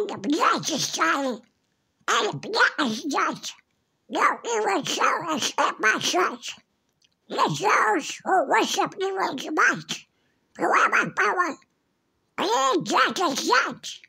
and the brightest shining, and the blackest night. No evil shall escape my sight. Let those who worship evil's might, whoever power, and in darkest night.